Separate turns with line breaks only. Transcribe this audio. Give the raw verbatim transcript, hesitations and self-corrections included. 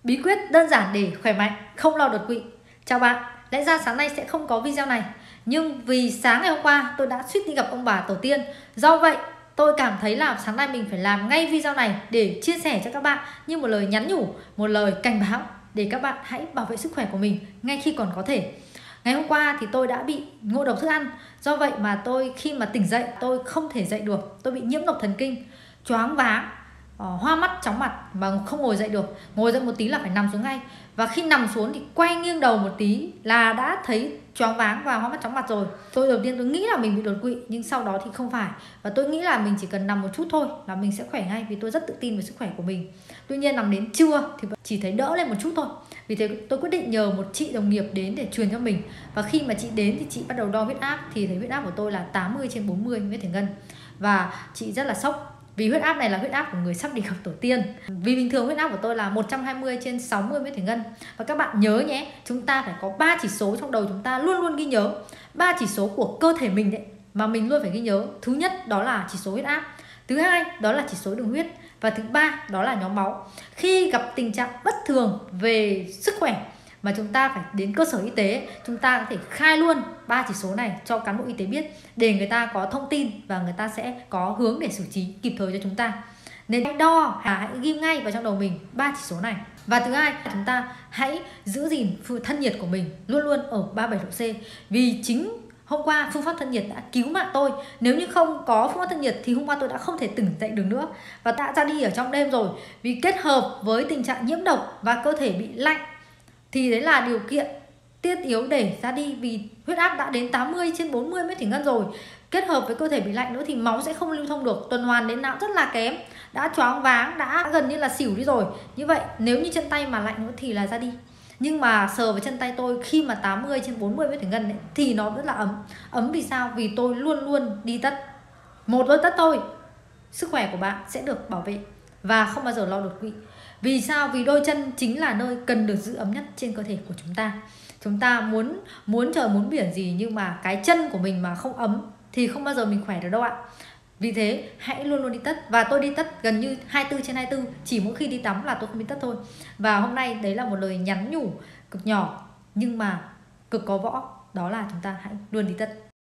Bí quyết đơn giản để khỏe mạnh, không lo đột quỵ. Chào bạn, lẽ ra sáng nay sẽ không có video này, nhưng vì sáng ngày hôm qua tôi đã suýt đi gặp ông bà tổ tiên. Do vậy tôi cảm thấy là sáng nay mình phải làm ngay video này để chia sẻ cho các bạn như một lời nhắn nhủ, một lời cảnh báo để các bạn hãy bảo vệ sức khỏe của mình ngay khi còn có thể. Ngày hôm qua thì tôi đã bị ngộ độc thức ăn. Do vậy mà tôi khi mà tỉnh dậy tôi không thể dậy được. Tôi bị nhiễm độc thần kinh, choáng váng, hoa mắt, chóng mặt mà không ngồi dậy được. Ngồi dậy một tí là phải nằm xuống ngay. Và khi nằm xuống thì quay nghiêng đầu một tí là đã thấy choáng váng và hoa mắt, chóng mặt rồi. Tôi đầu tiên tôi nghĩ là mình bị đột quỵ, nhưng sau đó thì không phải. Và tôi nghĩ là mình chỉ cần nằm một chút thôi là mình sẽ khỏe ngay, vì tôi rất tự tin về sức khỏe của mình. Tuy nhiên nằm đến trưa thì chỉ thấy đỡ lên một chút thôi. Vì thế tôi quyết định nhờ một chị đồng nghiệp đến để truyền cho mình. Và khi mà chị đến thì chị bắt đầu đo huyết áp, thì thấy huyết áp của tôi là tám mươi trên bốn mươi mét thủy ngân. Và chị rất là sốc, vì huyết áp này là huyết áp của người sắp đi gặp tổ tiên. Vì bình thường huyết áp của tôi là một trăm hai mươi trên sáu mươi mét thủy ngân. Và các bạn nhớ nhé, chúng ta phải có ba chỉ số trong đầu chúng ta luôn luôn ghi nhớ. Ba chỉ số của cơ thể mình đấy mà mình luôn phải ghi nhớ. Thứ nhất đó là chỉ số huyết áp, thứ hai đó là chỉ số đường huyết, và thứ ba đó là nhóm máu. Khi gặp tình trạng bất thường về sức khỏe mà chúng ta phải đến cơ sở y tế, chúng ta có thể khai luôn ba chỉ số này cho cán bộ y tế biết, để người ta có thông tin và người ta sẽ có hướng để xử trí kịp thời cho chúng ta. Nên hãy đo, hãy ghi ngay vào trong đầu mình ba chỉ số này. Và thứ hai, chúng ta hãy giữ gìn thân nhiệt của mình luôn luôn ở ba mươi bảy độ C. Vì chính hôm qua phương pháp thân nhiệt đã cứu mạng tôi. Nếu như không có phương pháp thân nhiệt thì hôm qua tôi đã không thể tỉnh dậy được nữa, và đã ra đi ở trong đêm rồi. Vì kết hợp với tình trạng nhiễm độc và cơ thể bị lạnh thì đấy là điều kiện thiết yếu để ra đi. Vì huyết áp đã đến tám mươi trên bốn mươi mét thủy ngân rồi, kết hợp với cơ thể bị lạnh nữa thì máu sẽ không lưu thông được, tuần hoàn đến não rất là kém, đã choáng váng, đã gần như là xỉu đi rồi. Như vậy nếu như chân tay mà lạnh nữa thì là ra đi. Nhưng mà sờ với chân tay tôi khi mà tám mươi trên bốn mươi mét thủy ngân ấy, thì nó rất là ấm. Ấm vì sao? Vì tôi luôn luôn đi tất. Một đôi tất thôi, sức khỏe của bạn sẽ được bảo vệ và không bao giờ lo đột quỵ. Vì sao? Vì đôi chân chính là nơi cần được giữ ấm nhất trên cơ thể của chúng ta. Chúng ta muốn muốn trời muốn biển gì, nhưng mà cái chân của mình mà không ấm thì không bao giờ mình khỏe được đâu ạ. Vì thế hãy luôn luôn đi tất. Và tôi đi tất gần như hai mươi tư trên hai mươi tư, chỉ mỗi khi đi tắm là tôi không đi tất thôi. Và hôm nay đấy là một lời nhắn nhủ cực nhỏ nhưng mà cực có võ, đó là chúng ta hãy luôn đi tất.